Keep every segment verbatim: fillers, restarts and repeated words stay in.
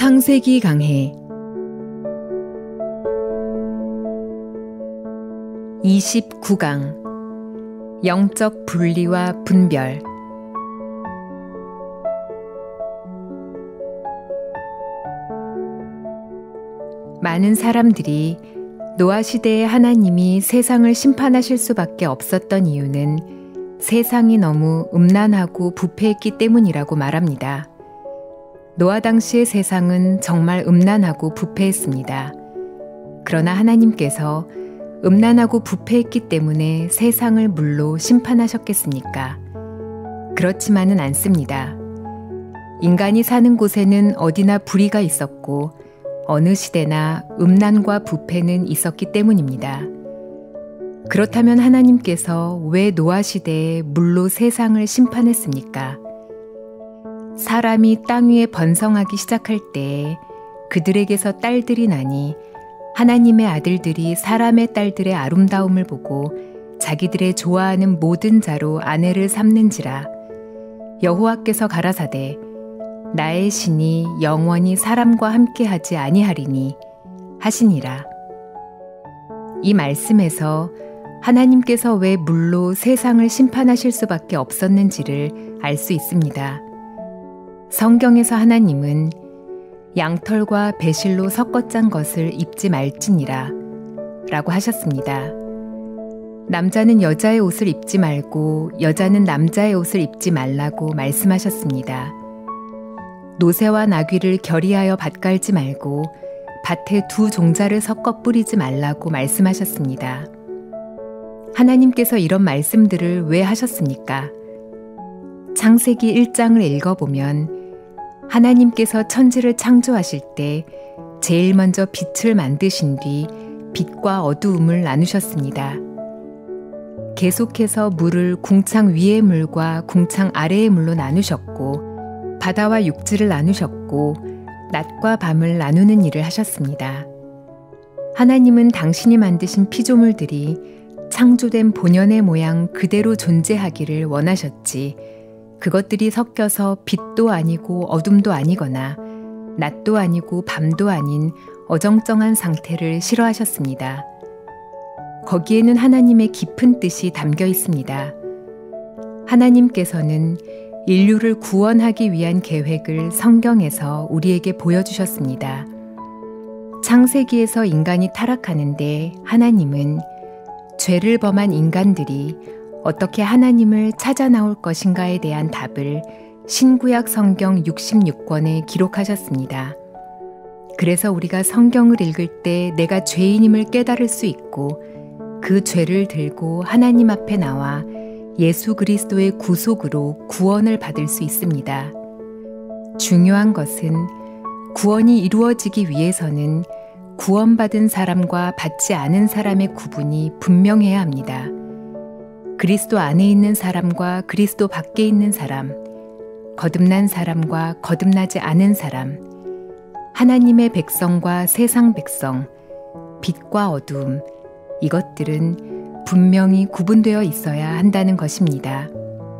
창세기 강해 이십구 강 영적 분리와 분별. 많은 사람들이 노아 시대에 하나님이 세상을 심판하실 수밖에 없었던 이유는 세상이 너무 음란하고 부패했기 때문이라고 말합니다. 노아 당시의 세상은 정말 음란하고 부패했습니다. 그러나 하나님께서 음란하고 부패했기 때문에 세상을 물로 심판하셨겠습니까? 그렇지만은 않습니다. 인간이 사는 곳에는 어디나 불의가 있었고 어느 시대나 음란과 부패는 있었기 때문입니다. 그렇다면 하나님께서 왜 노아 시대에 물로 세상을 심판했습니까? 사람이 땅 위에 번성하기 시작할 때에 그들에게서 딸들이 나니 하나님의 아들들이 사람의 딸들의 아름다움을 보고 자기들의 좋아하는 모든 자로 아내를 삼는지라. 여호와께서 가라사대 나의 신이 영원히 사람과 함께하지 아니하리니 하시니라. 이 말씀에서 하나님께서 왜 물로 세상을 심판하실 수밖에 없었는지를 알 수 있습니다. 성경에서 하나님은 양털과 배실로 섞어 짠 것을 입지 말지니라 라고 하셨습니다. 남자는 여자의 옷을 입지 말고 여자는 남자의 옷을 입지 말라고 말씀하셨습니다. 노새와 나귀를 결의하여 밭갈지 말고 밭에 두 종자를 섞어 뿌리지 말라고 말씀하셨습니다. 하나님께서 이런 말씀들을 왜 하셨습니까? 창세기 일 장을 읽어보면 하나님께서 천지를 창조하실 때 제일 먼저 빛을 만드신 뒤 빛과 어두움을 나누셨습니다. 계속해서 물을 궁창 위의 물과 궁창 아래의 물로 나누셨고 바다와 육지를 나누셨고 낮과 밤을 나누는 일을 하셨습니다. 하나님은 당신이 만드신 피조물들이 창조된 본연의 모양 그대로 존재하기를 원하셨지 그것들이 섞여서 빛도 아니고 어둠도 아니거나 낮도 아니고 밤도 아닌 어정쩡한 상태를 싫어하셨습니다. 거기에는 하나님의 깊은 뜻이 담겨 있습니다. 하나님께서는 인류를 구원하기 위한 계획을 성경에서 우리에게 보여주셨습니다. 창세기에서 인간이 타락하는데 하나님은 죄를 범한 인간들이 어떻게 하나님을 찾아 나올 것인가에 대한 답을 신구약 성경 육십육 권에 기록하셨습니다. 그래서 우리가 성경을 읽을 때 내가 죄인임을 깨달을 수 있고 그 죄를 들고 하나님 앞에 나와 예수 그리스도의 구속으로 구원을 받을 수 있습니다. 중요한 것은 구원이 이루어지기 위해서는 구원받은 사람과 받지 않은 사람의 구분이 분명해야 합니다. 그리스도 안에 있는 사람과 그리스도 밖에 있는 사람, 거듭난 사람과 거듭나지 않은 사람, 하나님의 백성과 세상 백성, 빛과 어두움, 이것들은 분명히 구분되어 있어야 한다는 것입니다.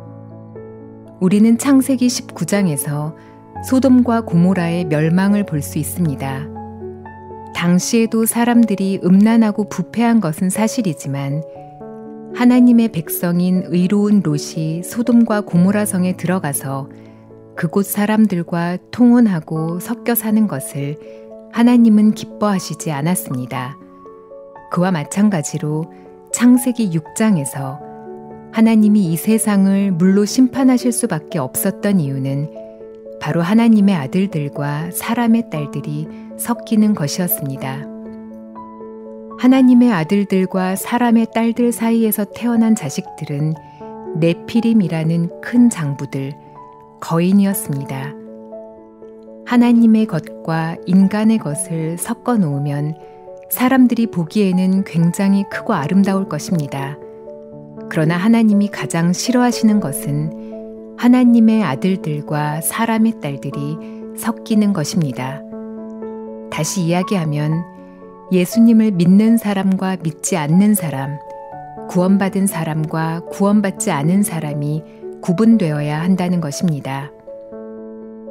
우리는 창세기 십구 장에서 소돔과 고모라의 멸망을 볼 수 있습니다. 당시에도 사람들이 음란하고 부패한 것은 사실이지만 하나님의 백성인 의로운 롯이 소돔과 고모라 성에 들어가서 그곳 사람들과 통혼하고 섞여 사는 것을 하나님은 기뻐하시지 않았습니다. 그와 마찬가지로 창세기 육 장에서 하나님이 이 세상을 물로 심판하실 수밖에 없었던 이유는 바로 하나님의 아들들과 사람의 딸들이 섞이는 것이었습니다. 하나님의 아들들과 사람의 딸들 사이에서 태어난 자식들은 네피림이라는 큰 장부들, 거인이었습니다. 하나님의 것과 인간의 것을 섞어 놓으면 사람들이 보기에는 굉장히 크고 아름다울 것입니다. 그러나 하나님이 가장 싫어하시는 것은 하나님의 아들들과 사람의 딸들이 섞이는 것입니다. 다시 이야기하면 예수님을 믿는 사람과 믿지 않는 사람, 구원받은 사람과 구원받지 않은 사람이 구분되어야 한다는 것입니다.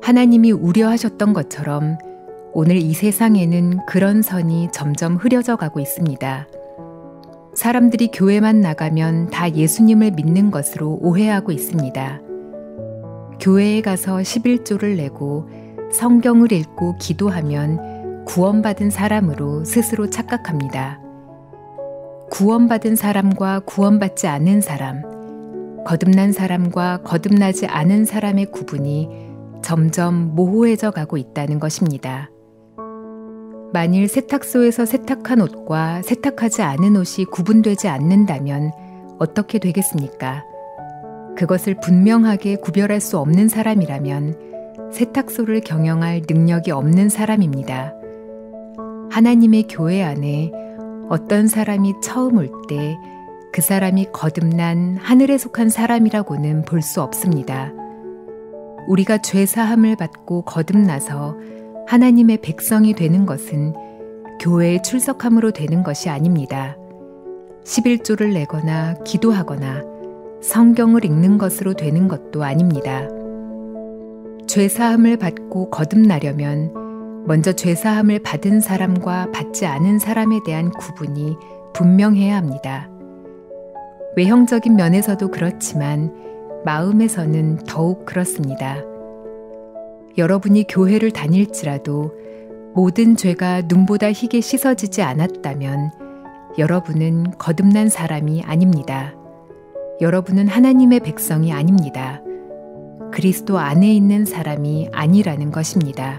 하나님이 우려하셨던 것처럼 오늘 이 세상에는 그런 선이 점점 흐려져 가고 있습니다. 사람들이 교회만 나가면 다 예수님을 믿는 것으로 오해하고 있습니다. 교회에 가서 십일조를 내고 성경을 읽고 기도하면 구원받은 사람으로 스스로 착각합니다. 구원받은 사람과 구원받지 않은 사람, 거듭난 사람과 거듭나지 않은 사람의 구분이 점점 모호해져 가고 있다는 것입니다. 만일 세탁소에서 세탁한 옷과 세탁하지 않은 옷이 구분되지 않는다면 어떻게 되겠습니까? 그것을 분명하게 구별할 수 없는 사람이라면 세탁소를 경영할 능력이 없는 사람입니다. 하나님의 교회 안에 어떤 사람이 처음 올 때 그 사람이 거듭난 하늘에 속한 사람이라고는 볼 수 없습니다. 우리가 죄 사함을 받고 거듭나서 하나님의 백성이 되는 것은 교회에 출석함으로 되는 것이 아닙니다. 십일조를 내거나 기도하거나 성경을 읽는 것으로 되는 것도 아닙니다. 죄 사함을 받고 거듭나려면 먼저 죄 사함을 받은 사람과 받지 않은 사람에 대한 구분이 분명해야 합니다. 외형적인 면에서도 그렇지만 마음에서는 더욱 그렇습니다. 여러분이 교회를 다닐지라도 모든 죄가 눈보다 희게 씻어지지 않았다면 여러분은 거듭난 사람이 아닙니다. 여러분은 하나님의 백성이 아닙니다. 그리스도 안에 있는 사람이 아니라는 것입니다.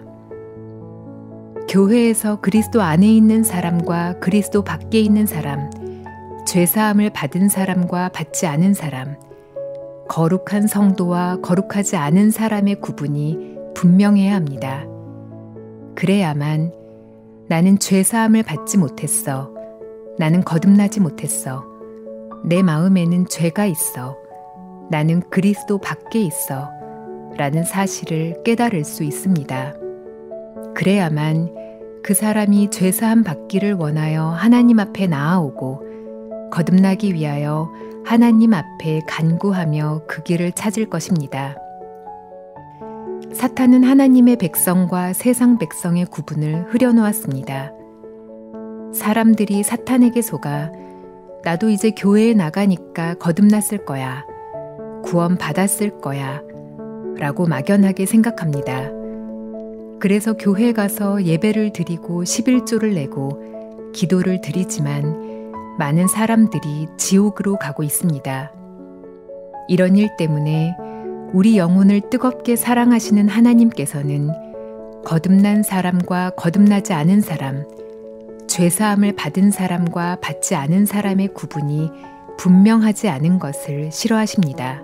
교회에서 그리스도 안에 있는 사람과 그리스도 밖에 있는 사람, 죄사함을 받은 사람과 받지 않은 사람, 거룩한 성도와 거룩하지 않은 사람의 구분이 분명해야 합니다. 그래야만 나는 죄사함을 받지 못했어. 나는 거듭나지 못했어. 내 마음에는 죄가 있어. 나는 그리스도 밖에 있어. 라는 사실을 깨달을 수 있습니다. 그래야만 그 사람이 죄사함 받기를 원하여 하나님 앞에 나아오고 거듭나기 위하여 하나님 앞에 간구하며 그 길을 찾을 것입니다. 사탄은 하나님의 백성과 세상 백성의 구분을 흐려놓았습니다. 사람들이 사탄에게 속아 나도 이제 교회에 나가니까 거듭났을 거야. 구원 받았을 거야. 라고 막연하게 생각합니다. 그래서 교회 가서 예배를 드리고 십일조를 내고 기도를 드리지만 많은 사람들이 지옥으로 가고 있습니다. 이런 일 때문에 우리 영혼을 뜨겁게 사랑하시는 하나님께서는 거듭난 사람과 거듭나지 않은 사람, 죄사함을 받은 사람과 받지 않은 사람의 구분이 분명하지 않은 것을 싫어하십니다.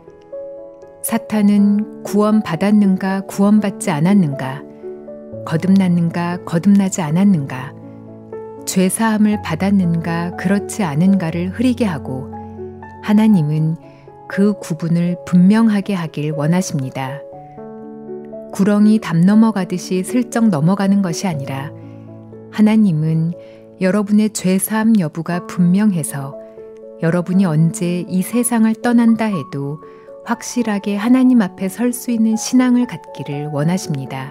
사탄은 구원받았는가 구원받지 않았는가, 거듭났는가 거듭나지 않았는가, 죄사함을 받았는가 그렇지 않은가를 흐리게 하고 하나님은 그 구분을 분명하게 하길 원하십니다. 구렁이 담 넘어가듯이 슬쩍 넘어가는 것이 아니라 하나님은 여러분의 죄사함 여부가 분명해서 여러분이 언제 이 세상을 떠난다 해도 확실하게 하나님 앞에 설 수 있는 신앙을 갖기를 원하십니다.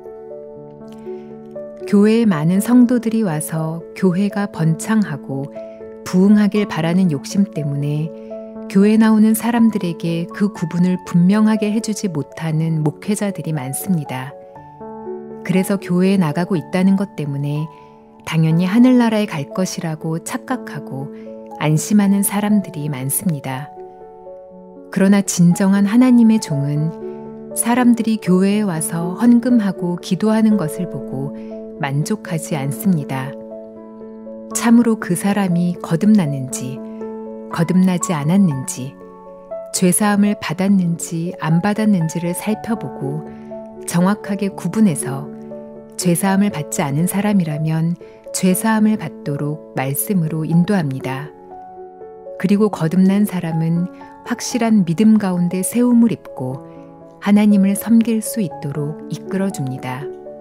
교회에 많은 성도들이 와서 교회가 번창하고 부흥하길 바라는 욕심 때문에 교회 나오는 사람들에게 그 구분을 분명하게 해주지 못하는 목회자들이 많습니다. 그래서 교회에 나가고 있다는 것 때문에 당연히 하늘나라에 갈 것이라고 착각하고 안심하는 사람들이 많습니다. 그러나 진정한 하나님의 종은 사람들이 교회에 와서 헌금하고 기도하는 것을 보고 만족하지 않습니다. 참으로 그 사람이 거듭났는지, 거듭나지 않았는지, 죄사함을 받았는지 안 받았는지를 살펴보고 정확하게 구분해서 죄사함을 받지 않은 사람이라면 죄사함을 받도록 말씀으로 인도합니다. 그리고 거듭난 사람은 확실한 믿음 가운데 세움을 입고 하나님을 섬길 수 있도록 이끌어줍니다.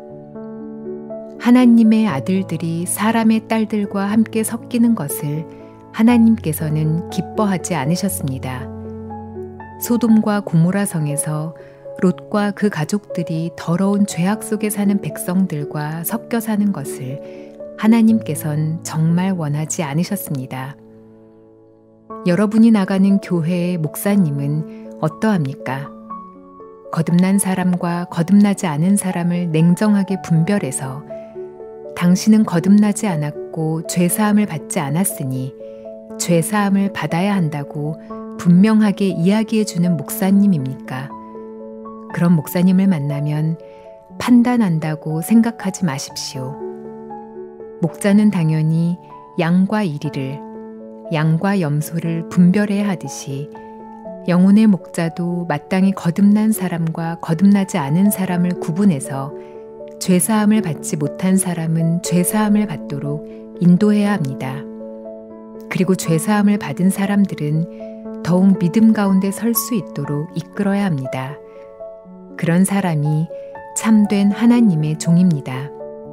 하나님의 아들들이 사람의 딸들과 함께 섞이는 것을 하나님께서는 기뻐하지 않으셨습니다. 소돔과 고모라 성에서 롯과 그 가족들이 더러운 죄악 속에 사는 백성들과 섞여 사는 것을 하나님께선 정말 원하지 않으셨습니다. 여러분이 나가는 교회의 목사님은 어떠합니까? 거듭난 사람과 거듭나지 않은 사람을 냉정하게 분별해서 당신은 거듭나지 않았고 죄사함을 받지 않았으니 죄사함을 받아야 한다고 분명하게 이야기해주는 목사님입니까? 그런 목사님을 만나면 판단한다고 생각하지 마십시오. 목자는 당연히 양과 이리를, 양과 염소를 분별해야 하듯이 영혼의 목자도 마땅히 거듭난 사람과 거듭나지 않은 사람을 구분해서 죄사함을 받지 못한 사람은 죄사함을 받도록 인도해야 합니다. 그리고 죄사함을 받은 사람들은 더욱 믿음 가운데 설 수 있도록 이끌어야 합니다. 그런 사람이 참된 하나님의 종입니다.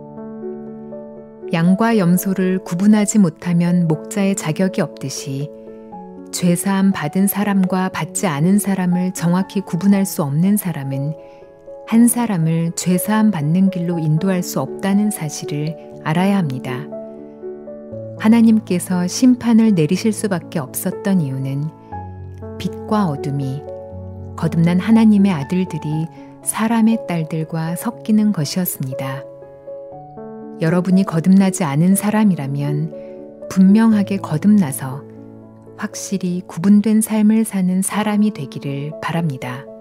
양과 염소를 구분하지 못하면 목자의 자격이 없듯이 죄사함 받은 사람과 받지 않은 사람을 정확히 구분할 수 없는 사람은 한 사람을 죄사함 받는 길로 인도할 수 없다는 사실을 알아야 합니다. 하나님께서 심판을 내리실 수밖에 없었던 이유는 빛과 어둠이, 거듭난 하나님의 아들들이 사람의 딸들과 섞이는 것이었습니다. 여러분이 거듭나지 않은 사람이라면 분명하게 거듭나서 확실히 구분된 삶을 사는 사람이 되기를 바랍니다.